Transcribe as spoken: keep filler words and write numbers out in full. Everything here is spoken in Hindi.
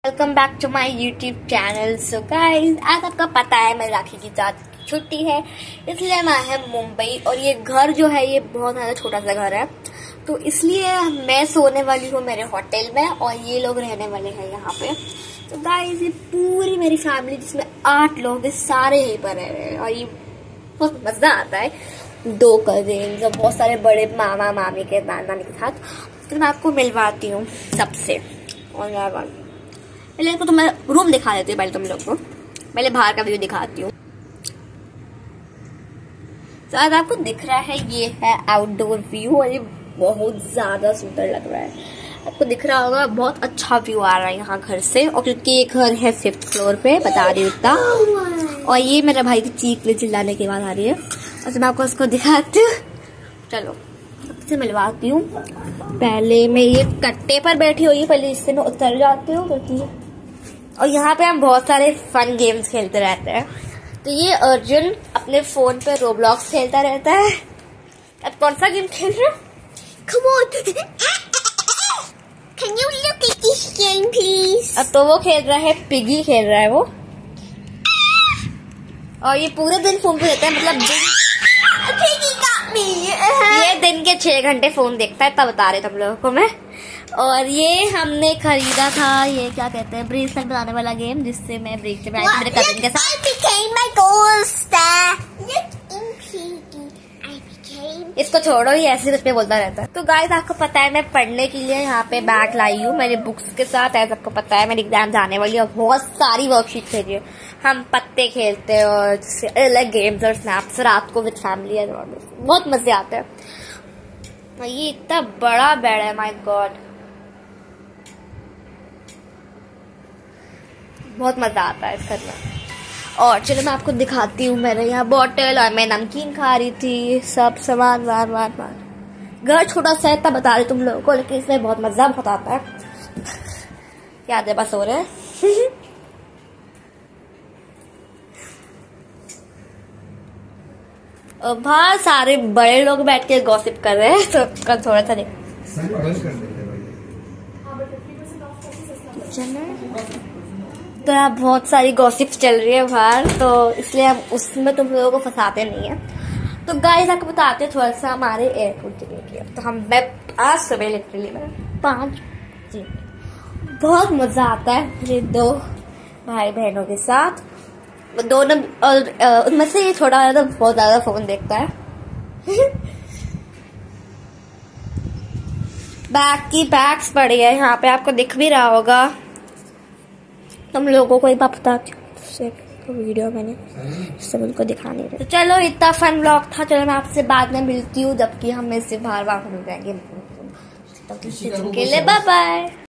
Welcome back to my YouTube channel. So guys, आज आपको पता है मैं राखी की रात की छुट्टी है, इसलिए मैं है मुंबई। और ये घर जो है ये बहुत ज्यादा छोटा सा घर है, तो इसलिए मैं सोने वाली हूँ मेरे होटल में और ये लोग रहने वाले हैं यहाँ पे। तो गाइस, ये पूरी मेरी फैमिली जिसमें आठ लोग हैं, सारे यहीं पर रह रहे हैं और ये बहुत मजा आता है। दो कजिन्स और बहुत सारे बड़े मामा मामी के नानी के साथ। तो मैं आपको मिलवाती हूँ सबसे। और यार पहले तो मैं रूम दिखा देती हूँ, पहले तुम लोग को पहले बाहर का व्यू दिखाती हूँ। तो आज आपको दिख रहा है ये है आउटडोर व्यू और ये बहुत ज्यादा सुंदर लग रहा है। आपको दिख रहा होगा बहुत अच्छा व्यू आ रहा है यहाँ घर से। और क्योंकि ये घर है फिफ्थ फ्लोर पे, बता रही हूँ इतना। और ये मेरे भाई की चीख चिल्लाने की आवाज आ रही है और मैं आपको उसको दिखाती हूँ। चलो से मिलवाती हूँ। पहले मैं ये कट्टे पर बैठी हुई हूँ, पहले इससे मैं उतर जाती हूँ क्योंकि। और यहाँ पे हम बहुत सारे फन गेम्स खेलते रहते हैं। तो ये अर्जुन अपने फोन पे रोब्लॉक्स खेलता रहता है। अब कौन सा गेम खेल रहे हो? Come on. Can you look at this game, please? अब तो वो खेल रहा है, पिगी खेल रहा है वो। और ये पूरे दिन फोन पे रहता है, मतलब दिन ये दिन के छह घंटे फोन देखता है, तब बता रहे तुम लोगों को मैं। और ये हमने खरीदा था, ये क्या कहते हैं, ब्रेसलेट बनाने वाला गेम, जिससे मैं ब्रेसलेट बनाई थी मेरे कजिन के साथ। इसको छोड़ो, ये ऐसे कुछ पे बोलता रहता है। तो गाइस, आपको पता है मैं पढ़ने के लिए यहाँ पे बैग लाई हूँ मेरे बुक्स के साथ। ऐसा आपको पता है मेरी एग्जाम जाने वाली है और बहुत सारी वर्कशीट भेजी है। हम पत्ते खेलते हैं और अलग गेम्स और स्नैप्स रात को विद फैमिली, बहुत मजे आते हैं। ये इतना बड़ा बेड है, माय गॉड, बहुत मजा आता है इस घर में। और चलो मैं आपको दिखाती हूँ, मेरे यहाँ बॉटल और मैं नमकीन खा रही थी, सब सामान वार वार वार। घर छोटा सा है, तब बता रही तुम लोगों को, लेकिन इसमें बहुत मजा बहुत आता है। क्या दे बस हो रहे हैं। और बाहर सारे बड़े लोग बैठ के गॉसिप कर रहे हैं, तो कल थोड़ा सा देख। तो यहाँ बहुत सारी गॉसिप्स चल रही है बाहर, तो इसलिए हम उसमें तुम लोगों को फंसाते नहीं है। तो गाइस, आपको बताते हैं थोड़ा सा हमारे एयरपोर्ट के लिए। तो हम मैं आज सुबह लिटरली मैं पाँच जी बहुत मजा आता है मेरे दो भाई बहनों के साथ। दोनों उनमें से ये छोटा वाला तो बहुत ज्यादा फोन देखता है। बैग की बैग्स पड़ी है यहाँ पे, आपको दिख भी रहा होगा। तुम लोगों को एक बात बताती हूँ, तो वीडियो मैंने सब उनको दिखा नहीं रही। तो चलो, इतना फन व्लॉग था। चलो मैं आपसे बाद में मिलती हूँ, जबकि हम इससे बाहर बाहर मिल जाएंगे। तब तक के लिए बाय बाय।